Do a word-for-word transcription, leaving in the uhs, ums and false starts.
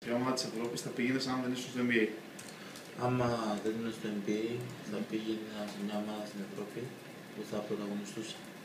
Ποια ομάδα της Ευρώπης θα πήγαινες αν δεν ήσουν στο N B A? Άμα δεν ήμουν στο N B A, θα πήγαινα σε μια ομάδα στην Ευρώπη που θα πρωταγωνιστούσα.